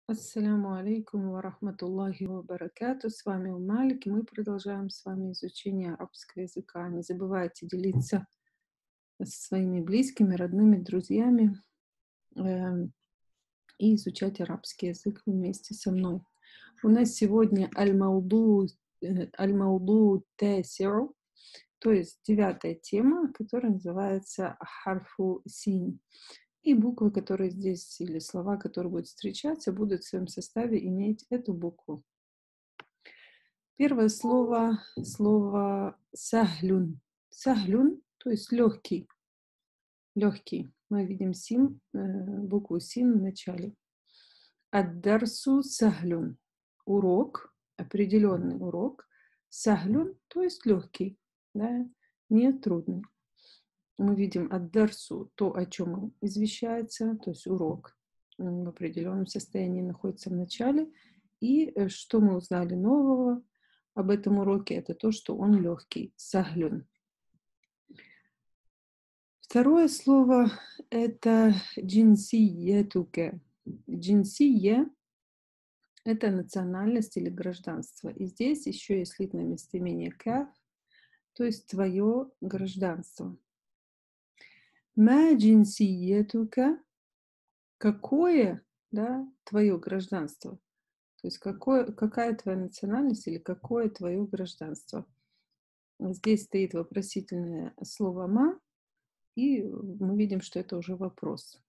Ассаляму алейкум ва рахматуллахи ва баракату. С вами Умалик, и мы продолжаем с вами изучение арабского языка. Не забывайте делиться со своими близкими, родными, друзьями эм, и изучать арабский язык вместе со мной. У нас сегодня аль-мауду тасиу, то есть 9-я тема, которая называется харфу син. И буквы, которые здесь, или слова, которые будут встречаться, будут в своем составе иметь эту букву. Первое слово сахлюн. Сахлюн, то есть легкий, легкий. Мы видим син, букву син в начале. Ад-дарсу сахлюн. Урок, определенный урок. Сахлюн, то есть легкий, да, не трудный. Мы видим ад-дарсу, то, о чем извещается, то есть урок в определенном состоянии находится в начале. И что мы узнали нового об этом уроке, это то, что он легкий, сахлюн. Второе слово – это джинсиетуке. Джинсие – это национальность или гражданство. И здесь еще есть слитное местоимение каф, то есть твое гражданство. Ма джинсиетука – какое, да, твое гражданство. То есть какая твоя национальность или какое твое гражданство. Здесь стоит вопросительное слово «ма», и мы видим, что это уже вопрос.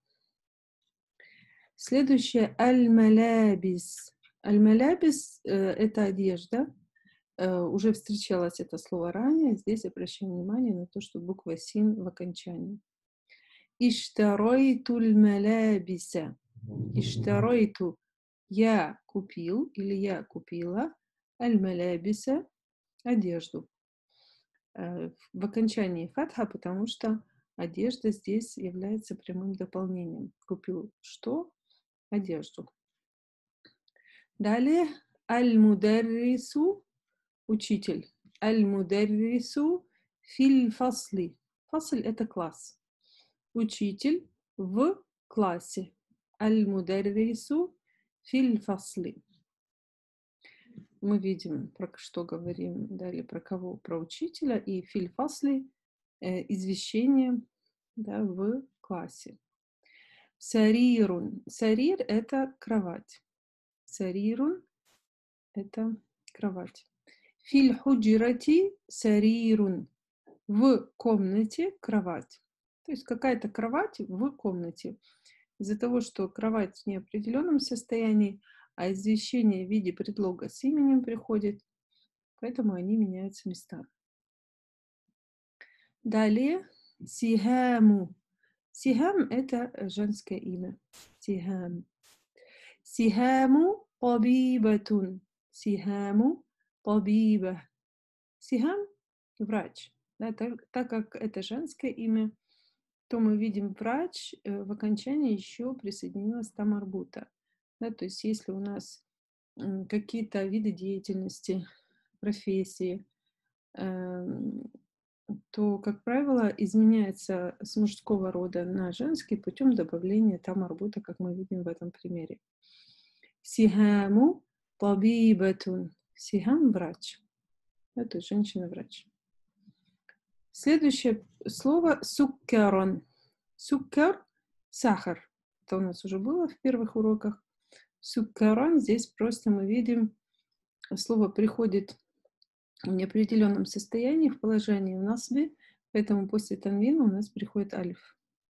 Следующее «аль-малябис». «Аль-малябис» это одежда. Уже встречалось это слово ранее. Здесь обращаем внимание на то, что буква «син» в окончании. «Иштаройтуль малябиса». «Иштаройту» я купил или я купила «аль-малябиса» одежду. В окончании фатха, потому что одежда здесь является прямым дополнением. Купил что? Одежду. Далее аль-мударрису – учитель. Аль-мударрису фил фасли. Фасль – это класс. Учитель в классе. Аль-мударрису фил фасли. Мы видим, про что говорим далее, про кого? Про учителя. И филь фасли извещение, да, в классе. Сарирун. Сарир – это кровать. Сарирун – это кровать. Филь худжирати сарирун. В комнате кровать. То есть какая-то кровать в комнате. Из-за того, что кровать в неопределенном состоянии, а извещение в виде предлога с именем приходит, поэтому они меняются местами. Далее сихаму. Сихам – это женское имя. Сихам. Сихаму табибатун. Сихаму табиба. Сихам – врач. Да, так как это женское имя, то мы видим врач, в окончании еще присоединилась тамарбута. Да, то есть если у нас какие-то виды деятельности, профессии, то, как правило, изменяется с мужского рода на женский путем добавления тамарбута, как мы видим в этом примере. Сихаму табибатун. Сихам – врач. Это женщина-врач. Следующее слово суккарон. Суккар – сахар. Это у нас уже было в первых уроках. Суккарон, здесь просто мы видим, слово приходит в неопределенном состоянии, в положении в насбе, поэтому после танвина у нас приходит алиф.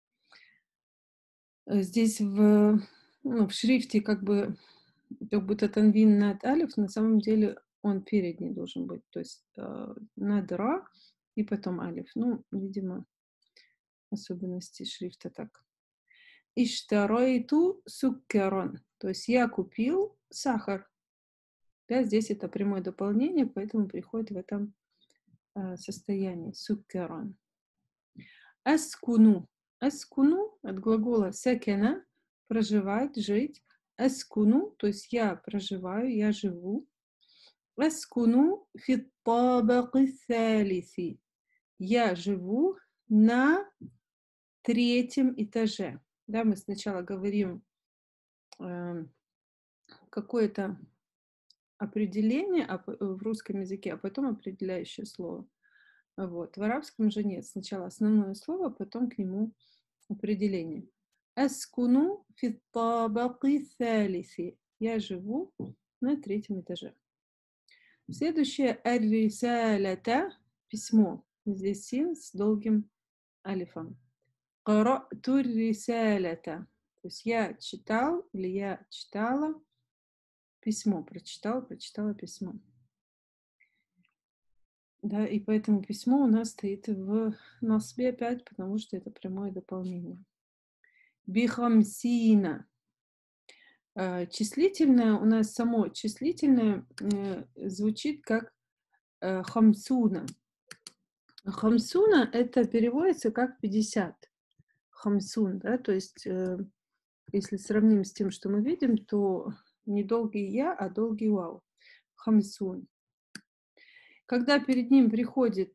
Здесь в шрифте как будто танвин над алиф, на самом деле он передний должен быть, то есть над ра и потом алиф. Ну, видимо, особенности шрифта так. Иштарайту суккарон, то есть я купил сахар. Да, здесь это прямое дополнение, поэтому приходит в этом состоянии. Суккарон. Аскуну. Аскуну от глагола сакена – проживать, жить. Аскуну, то есть я проживаю, я живу. Аскуну фи табаки салиси. Я живу на 3-м этаже. Да, мы сначала говорим какое-то определение в русском языке, а потом определяющее слово. Вот. В арабском же нет. Сначала основное слово, потом к нему определение. Аскуну фи табаки салиси. Я живу на третьем этаже. Следующее ар-рисалата, письмо. Здесь син с долгим алифом. Карату рисалата. То есть я читал или я читала письмо. Прочитала письмо. Да, и поэтому письмо у нас стоит в насбе опять, потому что это прямое дополнение. Бихамсина. Числительное у нас само числительное звучит как хамсуна. Хамсуна это переводится как 50. Хамсун, да, то есть если сравним с тем, что мы видим, то не долгий я, а долгий вау. Хамсун. Когда перед ним приходит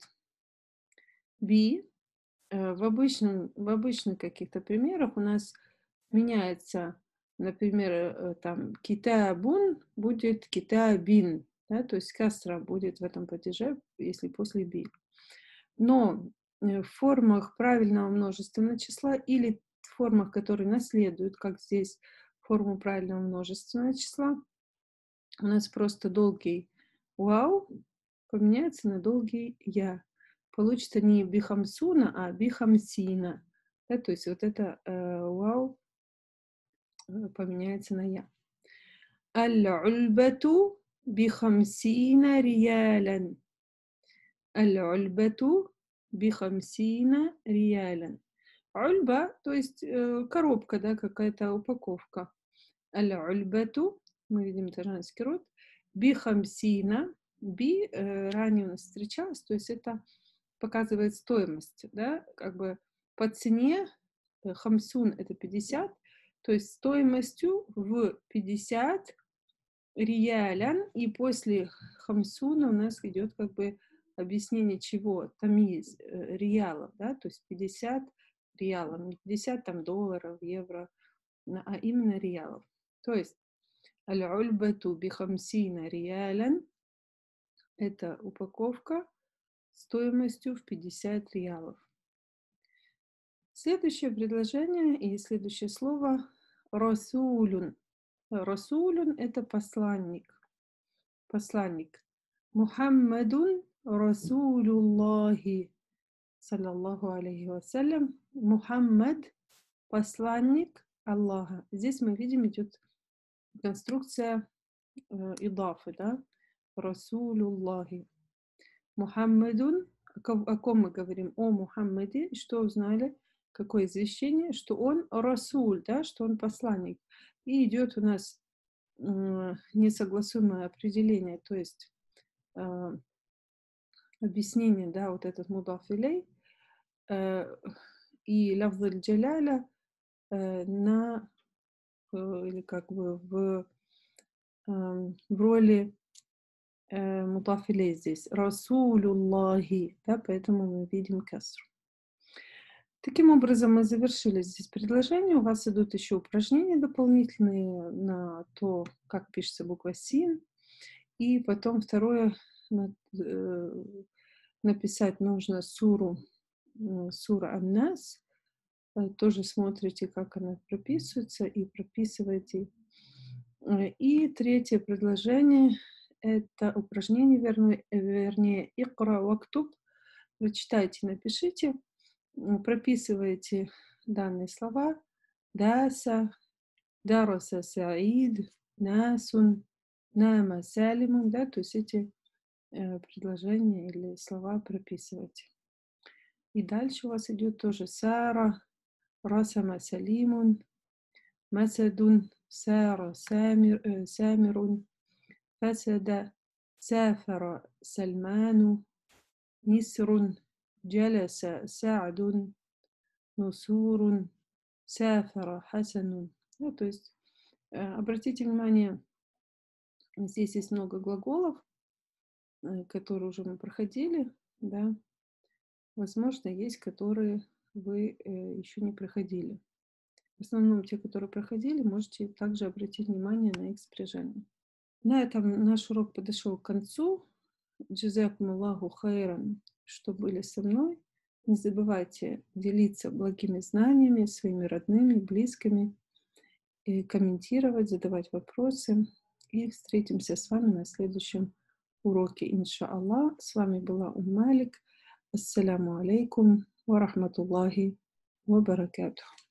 би, в обычных каких-то примерах у нас меняется, например, там китабун будет китабин, да, то есть касра будет в этом падеже, если после би. Но в формах правильного множественного числа или в формах, которые наследуют, как здесь, форму правильного множественного числа, у нас просто долгий вау поменяется на долгий я. Получится не бихамсуна, а бихамсина. Да, то есть вот это вау поменяется на я. Аль-ульбату бихамсина риялян. Аль-ульбату бихамсина риялян. Ульба, то есть коробка, да, какая-то упаковка. Аль-ульбату, мы видим это женский род. Бихамсина, би ранее у нас встречалось, то есть это показывает стоимость, да, как бы по цене хамсун это 50, то есть стоимостью в 50 риалян, и после хамсуна у нас идет как бы объяснение чего, тамиз, реалов, да, то есть 50 реалов, не 50 там долларов, евро, а именно реалов. То есть аль-ульбату бихамсина риалян это упаковка стоимостью в 50 реалов. Следующее предложение и следующее слово расулюн. Расулюн это посланник. Посланник. Мухаммадун Расулуллахи саллаллаху алейхи вассалям. Мухаммад посланник Аллаха. Здесь мы видим идет конструкция идафы, да? Расулуллахи. Мухаммадун, о ком мы говорим? О Мухаммаде. И что узнали? Какое извещение? Что он расуль, да? Что он посланник. И идет у нас несогласуемое определение, то есть объяснение, да, вот этот мудаф илей и лавзаль джаляля на или как бы в роли мудаф илей здесь. Расулюллахи, да, поэтому мы видим касру. Таким образом, мы завершили здесь предложение. У вас идут еще упражнения дополнительные на то, как пишется буква син. И потом второе, написать нужно сура Ан-Нас. Тоже смотрите, как она прописывается, и прописывайте. И третье предложение, это упражнение, вернее, икра вактуб. Прочитайте, напишите, прописывайте данные слова. Даса, дараса саид, насун, нама салимун, да, то есть эти предложения или слова прописывайте. И дальше у вас идет тоже Сара, Расама Салимун, Масадун, Сара Самирун, Фасада, Сафара Сальману, Нисрун, Джаласа Саадун, Нусурун, Сафара Хасанун. Ну, то есть, обратите внимание, здесь есть много глаголов, которые уже мы проходили, да. Возможно, есть, которые вы еще не проходили. В основном те, которые проходили, можете также обратить внимание на их спряжение. На этом наш урок подошел к концу. Джазакум Аллаху хайран, что были со мной. Не забывайте делиться благими знаниями своими родными, близкими, и комментировать, задавать вопросы. И встретимся с вами на следующем уроке, иншаллах. С вами была Малик. Ассаляму алейкум ва рахматуллахи ва баракатух.